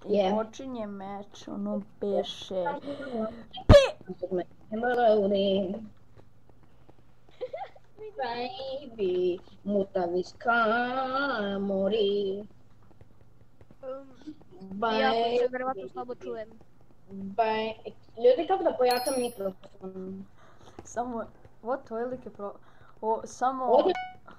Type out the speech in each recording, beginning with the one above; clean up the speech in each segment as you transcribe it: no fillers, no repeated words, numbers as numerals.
I počinje meč, ono beše. Baby, mutaviska mori. Iako se verovatno slabo čujem. Ljudi, kako da pojačam mikrofon? Samo, what velike samo... Ovdje...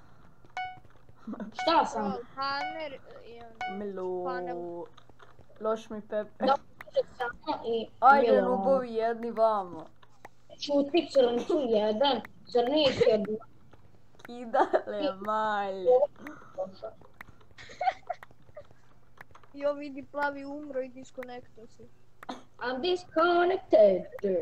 Šta sam? Panner i Milo... Loš mi Pepe. Da, samo i... Ajde, nubovi jedni vamo. Čuti crncu jedan, crniš jedan. Kidale malje. Jo, vidi, plavi umro i diskonekto si. I'm disconnected.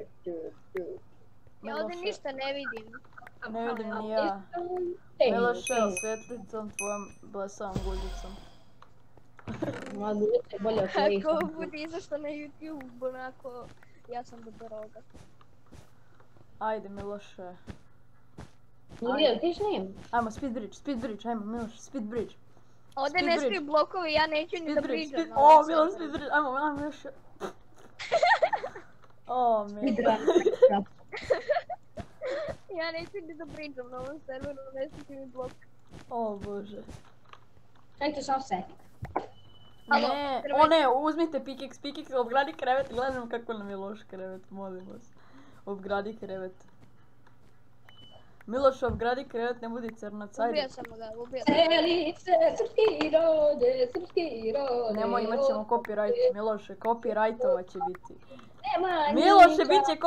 Ja ovdje ništa ne vidim. Ne vidim ni ja. Miloše, osvetlicom tvojom blesavom guljicom. Ma gulica je bolje od tvojih. Ako bude izašlo na YouTube, onako, ja sam do droga. Ajde, Miloše. Nije, ti snim? Ajmo, speed bridge, ajmo, Miloše, speed bridge. Ovdje ne smiju blokovi, ja neću ni da priđam. O, Miloš, speed bridge, ajmo, još. O, Miloš. Ja neću ni da priđam na ovom serveru, ne smiju mi blok. O, Bože. Čekajte sam se. Ne, uzmite pickaxe, obgradi krevet, gledam kako nam je loš krevet, molim vas. Obgradi krevet. Miloš, obgradi krevet, ne budi crnac, ajde. Ubio sam ga, ubio sam. Selice, srpski rode. Nemoj, imat ćemo copyright, Miloše, copyrightova će biti. Nema Miloše, bit će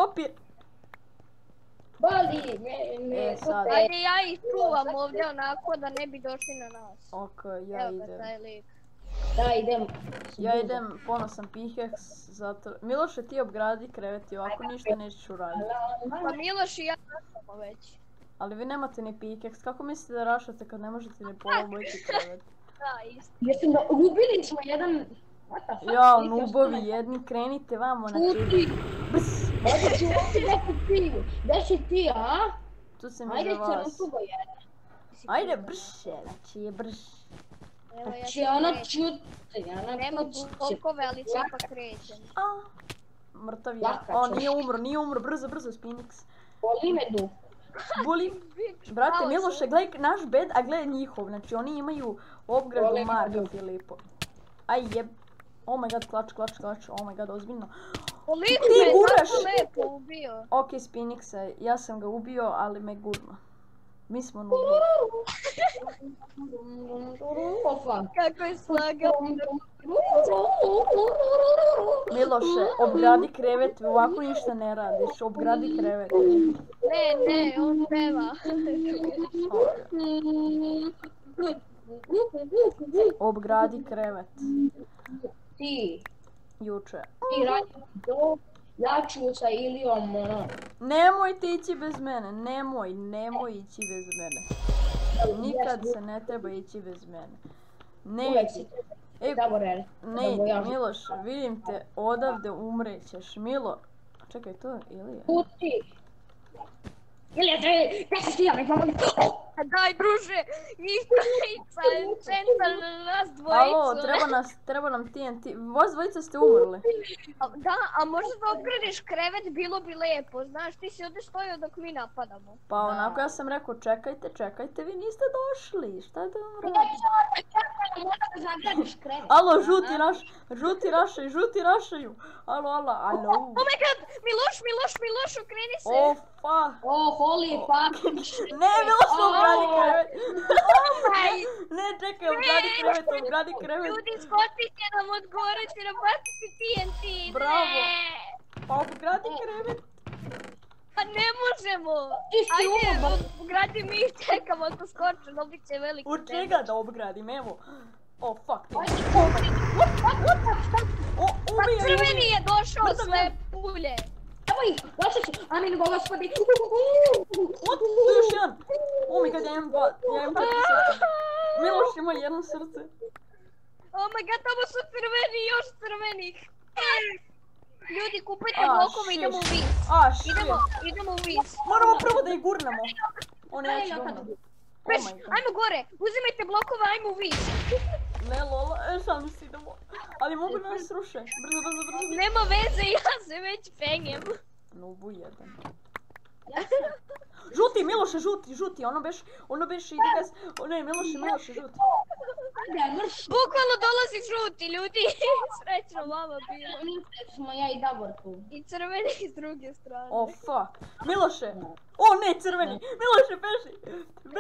Boli me. Sad. Ajde, ja ih čuvam ovdje onako da ne bi došli na nas. Ok, ja idem. Evo ga taj lik. Da, idem. Ja idem, ponosan pickaxe, zato... Miloše, ti obgradi krevet i ovako ništa nećeš uraditi. Pa Miloš i ja rašamo već. Ali vi nemate ni pickaxe, kako mislite da rašate kad ne možete ni polobojiti krevet? Da, isto. Jesam da ubili smo jedan... Jao, nubovi jedni, krenite vamo na Čuti! Ovdje ću ovdje gdje si ti, a? Tu sam Ajde, iza vas. crncugo jedan. Ajde, brže, znači je brže. Znači, ona čuti, Nema blokove, ali se ipak krećem. Mrtav je. O, nije umro, brzo, Spinix. Boli me du. Boli. Brate, Miloše, gledaj naš bed, a gledaj njihov. Znači, oni imaju obgradu Marka Filipo. Aj jeb. Oh my god, klač, oh my god, ozbiljno. Ti guraš! Lepo ubio. Ok, Spinixa, ja sam ga ubio, ali me gurno. Mi smo nubi. Kako je slagao. Miloše, obgradi krevet, ovako ništa ne radiš, obgradi krevet. Ne, on peva. Obgradi krevet. Ti. Juče. Ti radi do, ja ću sa Ilijom, ono. Nemojte ići bez mene, nemoj ići bez mene. Nikad se ne treba ići bez mene. Neći. Miloš, vidim te, odavde umrećeš. Milo, čekaj, to je Ilija. Puti. Ilija, gdje si ti, ja mi pomoći. Daj, druže, istrajica, centar na nas dvojicu. Alo, treba nam TNT. Vas dvojica ste umrli. Da, a možda da obgradiš krevet, bilo bi lepo, znaš, ti si ovdje stojio dok mi napadamo. Pa onako ja sam rekao, čekajte, vi niste došli, šta je da vam radim? Alo, žuti rašaju. Alo. Oh my god, Miloš, okreni se. Oh, fuck. Oh, holy fuck. Ne, Miloš, obgradi krevet. Oh my. Ne, čekaj, obgradi krevet. Ljudi, skotite nam od gore, će nam baciti TNT. Bravo. Pa obgradi krevet. Pa ne možemo. Ajde, obgradi mi i čekamo ako skoču, dobit će veliki damage. U čega da obgradim, evo. Oh, fuck. Pa crveni je došao sve pulje. Evo ih, došao ću, amin gospodi. Tu još jedan. Oh my god, ja imam 4 srca. Miloš ima jedno srce. Oh my god, tamo su crveni, još crvenih. Ljudi, kupujte blokove, idemo u Viz. Idemo u Viz. Moramo prvo da ih gurnemo. Oni neće gurnemo. Ajmo gore, uzimajte blokove, ajmo u Viz. Ne lola, šalim se idemo. Ali mogu da nas ruše. Brzo. Nema veze, ja se već penjem. Nubu jedan. Žuti, Miloše, žuti, ono beš ide gas, ne, Miloše, žuti. Bukvalno dolazi žuti, ljudi, srećno mama bilo. Smo ja i Davor tu. I crveni s druge strane. Oh, fuck. Miloše, o ne, crveni, Miloše, beži.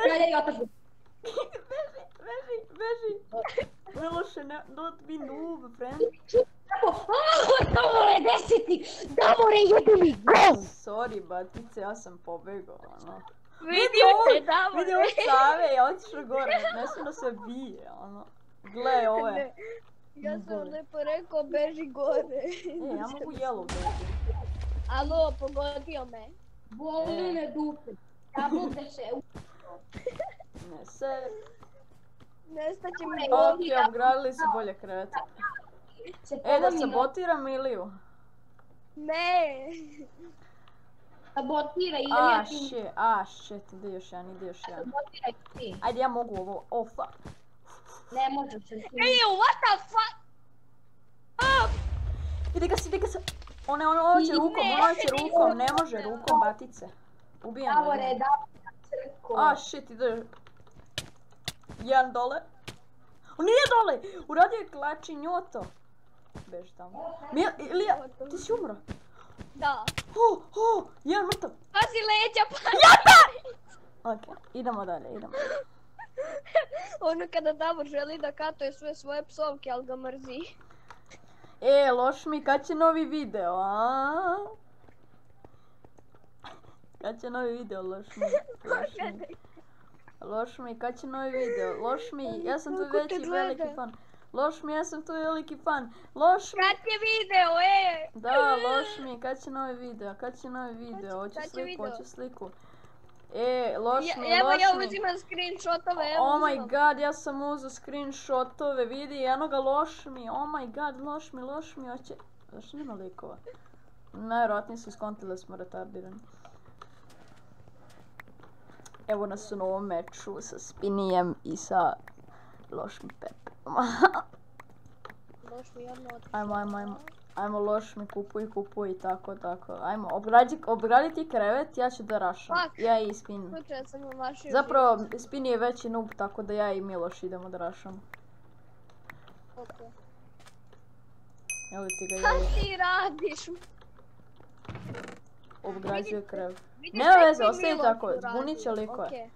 Miloše, don't be noob, friend. Davore, deseti! Davore, jedi mi, go! Sorry, batice, ja sam pobegao, ono. Vidi ovo Save, ja otišao gore, ne sam da se bije, ono. Gle ove. Ja sam lepo rekao, beži gore. Ja mogu yellow beži. Alo, pogodio me. Boli me dupe. Ja bude se Ne se. Nestaće me. Ok, obgradili su bolje krevete. Da sabotiram Miliju. Ne. Sabotira ili ja ti... Shit, ide još jedan. Sabotiraj ti. Ajde, ja mogu ovo, oh fuck. Ne možeš se ti. Ej, what the fuck? Ide ga se. Ono će rukom, ne može rukom, batice. Ubijam ga. Davore, crko. Shit, ide. Jedan dole. On nije dole! Uradio je klači njoto. Beži tamo. Ilija, ti si umro. Da. Jedan mrtav. Pazi leđa, pazi. Ok, idemo dalje. Ono kada Davor želi da katuje sve svoje psovke, ali ga mrzi. Loš mi, kad će novi video, a? Kad će novi video, loš mi? Loš mi, kad će novi video? Loš mi, ja sam tu veliki fan. Loš mi, ja sam tu veliki fan. Loš mi. Kad je video, Da, loš mi, kad će novi video? Hoću sliku. Loš mi. Evo ja uzimam screenshotove, Oh my god, ja sam uzeo screenshotove, vidi, jednoga loš mi. Oh my god, loš mi, hoće... Zašto nema likova? Najvjerojatnije su skontili da smo retardirani. Evo nas u novom meču sa Spinijem i sa Lošmi Pepom. Ajmo Lošmi, kupuj i tako. Ajmo, obgradi ti krevet, ja ću da rašam. Ja i Spini. Zapravo, Spini je veći noob, tako da ja i Miloš idemo da rašamo. Evo ti ga jeli. Šta ti radiš? Obgrađuje krevet. Nema veze, ostaje tako, zbunit će likove.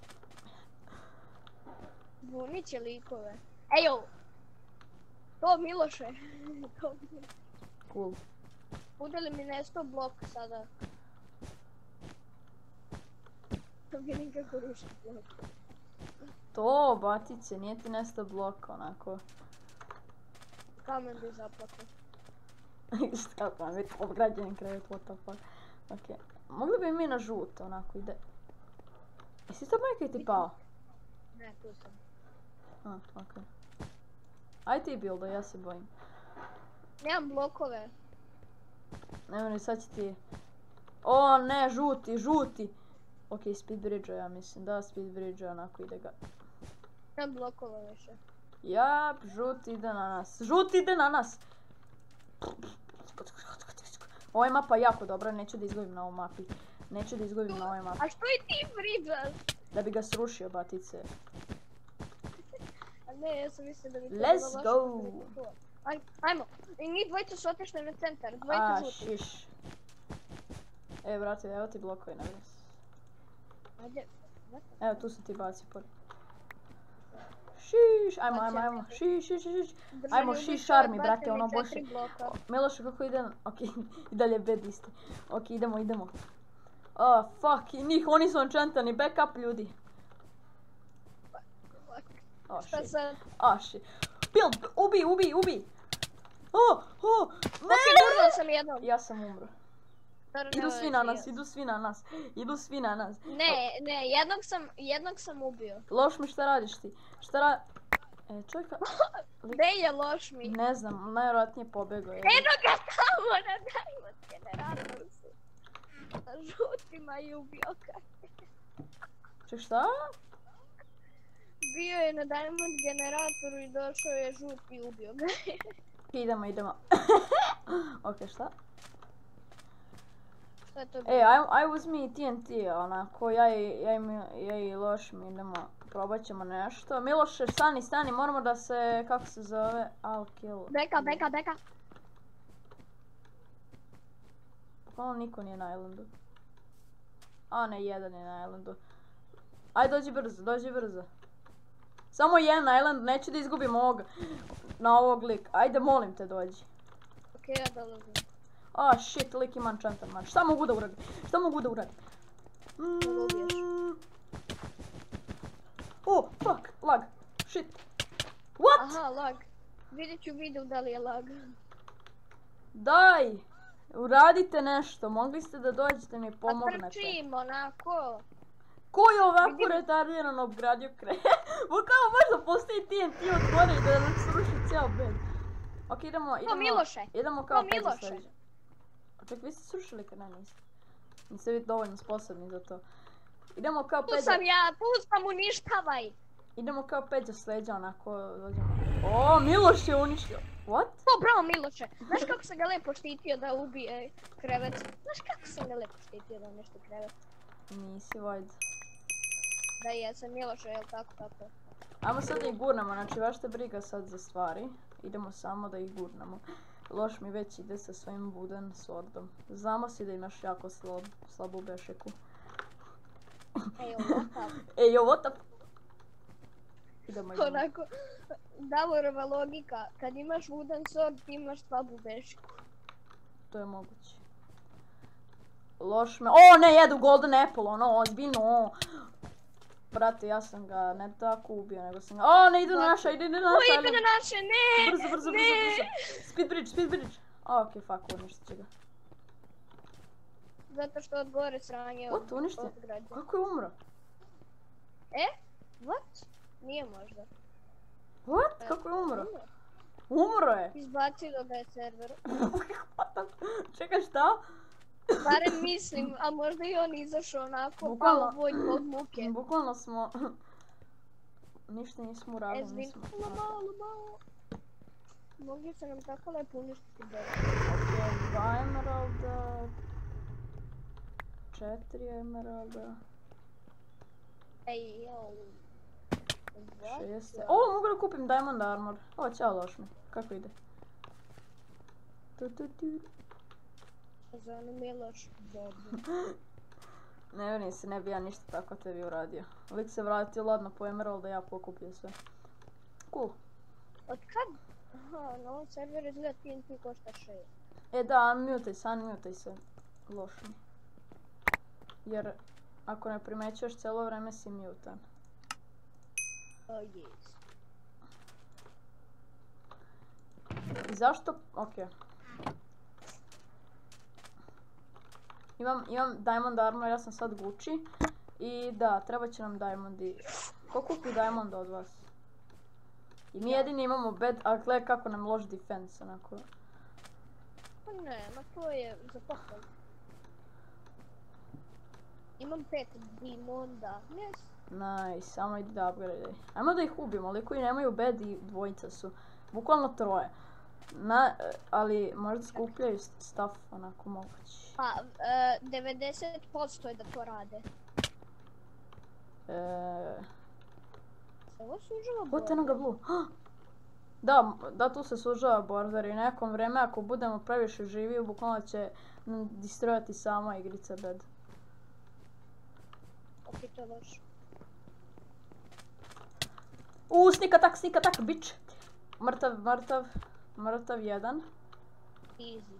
Zbunit će likove. Ejo! To Miloše. Cool. Bude li mi nesto blok sada? Vidim kako ruši blok. To, batice, nije ti nesto blok, onako. Kamen bi zaplakao. Šta pa, vidi, obgrađen krevet, what the fuck. Ok, mogli bi mi na žuto, onako ide. Jesi to majka ti pao? Ne, tu sam. Ok. Aj ti buildo, ja se bojim. Nemam blokove. Nemoj, sad će ti... O ne, žuti. Ok, speed bridge ja mislim, da speed bridge onako ide ga. Nemam blokova više. Jap, žuti ide na nas. Ova je mapa jako dobra, neću da izgubim na ovoj mapi. A što i ti bridžaš? Da bi ga srušio, batice. A ne, ja sam mislim da bi to Let's go! Ajmo, i njih dvojica su otišli na centar, žuti. Šiš. Brate, evo ti blokovi na vres. Evo, tu se ti baci pod. Šiš, ajmo, šiš. Ajmo, šiš armi, brate, ono boše. Miloše, kako ide? Ok, i dalje bed isti. Ok, idemo. Oh, fuck, i njih, oni su enchantani, back up ljudi. Shit. Build, ubi. Ne! Ok, umro sam jednom. Ja sam umro. Idu svi na nas. Ne, jednog sam ubio. Loš mi, šta radiš ti? Čovjeka... Gdje je loš mi? Ne znam, najvjerojatnije pobjegao je. Eno ga tamo na Diamond generatoru su. Na žutima i ubio ga. Ček, šta? bio je na Diamond generatoru i došao je žut i ubio ga. Idemo. Okej, šta? Šta je to bilo? Aj uzmi TNT, onako, ja i Loš mi idemo, probat ćemo nešto. Miloše, stani, moramo da se, kako se zove, I'll kill. Beka. Pokojno niko nije na islandu. A ne, jedan je na islandu. Aj, dođi brzo. Samo jedan na islandu, neću da izgubim ovoga, na ovog lika. Ajde, molim te, dođi. Okej, ja dolazim. Shit, lik ima enchanter man. Šta mogu da uradim? Mogu ubiješ. Fuck, lag. Shit. What? Aha, lag. Vidjet ću video da li je lag. Daj! Uradite nešto, mogli ste da dođete mi pomognete. A trčim, onako. Ko je ovako retardirano obgradio krevet? Kao možda postoji TNT od gore i da nam sruši cijel bed. Ok, idemo kao pet za sljedeće. Ček, vi ste srušili kad ne niste. Niste vi dovoljno sposobni za to. Idemo kao pet za... Tu sam uništavaj! Idemo kao pet za sljedeće, onako dođemo. Miloš je uništio. What? Bravo Miloše! Znaš kako sam ga lepo štitio da ubije krevet? Nisi, vajde. Da jesam Miloše, jel tako? Ajmo sad da ih gurnemo, znači baš te briga sad za stvari. Idemo samo da ih gurnemo. Loš mi već ide sa svojim wooden swordom. Znamo si da imaš jako slabu bešeku. Ejo, what up? Idemo. Onako, Davorova logika, kad imaš wooden sword ti imaš slabu bešku. To je moguće. Loš me... ne, jedu golden apple, ozbiljno. Brate, ja sam ga ne tako ubio, nego sam ga... ne idu na naša, ide na naša. Ide na naše, ne! Brzo. Speed bridge. Okej, fuck, uništit će ga. Zato što od gore sranje od građa. Kako je umro? What? Nije možda. What? Kako je umro? Umro je! Izbacilo ga je server. Čekaj, šta? Barem mislim, a možda i on izašao onako kao vojt od muke. Bukvalno smo... Ništa nismo uradili, nismo... Malo. Mogli se nam tako lepo uništiti bed. Ok, 2 emeralda... 4 emeralda... 6... mogu da kupim diamond armor. Ćao Loš mi, kako ide? Zvani Miloš, dobro. Ne vjerujem se, ne bi ja ništa tako tebi uradio. Lik se vratio ladno po emerald da ja pokupio sve. Cool. Od kad? Aha, na ovom serveru izgleda TNT košta 6. Da, unmutaj se. Loš mi. Jer ako ne primećuješ cijelo vreme si mutan. Yes. I zašto? Okej. Imam diamond armor, ja sam sad Gucci. I da, treba će nam diamondi. Ko kupi diamond od vas? I mi jedini imamo bed, ali gledaj kako nam loš defense, onako. Pa ne, ma to je za pohval. Imam 5 diamonda, yes. Nice, samo idi da upgrade. Ajmo da ih ubijemo, ali koji nemaju bed i dvojica su. Bukvalno 3. Ali možda skupljaju stuff, onako moguće. Pa, 90% je da to rade. Ovo sužava border. What enoga blue? Da, tu se sužava border i nekom vreme ako budemo previše živi, bukvalno će distrojati sama igrica bed. Ok, to je loš. Sneak attack, bitch! Mrtav jedan. Easy.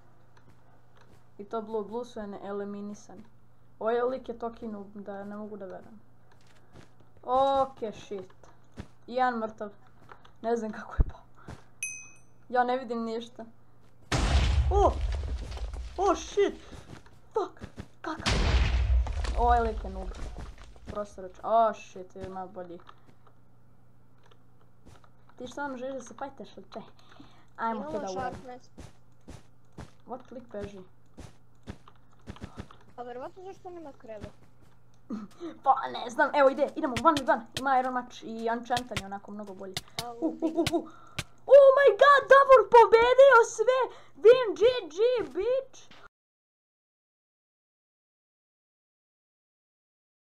I to blue su eliminisani. Ovaj lik je toki noob da ne mogu da verujem. Ok, shit. Jedan mrtav. Ne znam kako je pao. Ja ne vidim ništa. Shit! Fuck! Kakav? Ovaj lik je noob. Prosto reći. Shit, ima bolji. Ti stvarno želiš da se fajtaš ili če? Ajmo te da uradimo. What, lik beži? A verovatno zašto nema krevet? Pa ne znam, evo idemo 1v1, ima Iron Match i Enchantan je onako mnogo bolji. Oh my god, Davor pobedio sve! Win GG, bitch!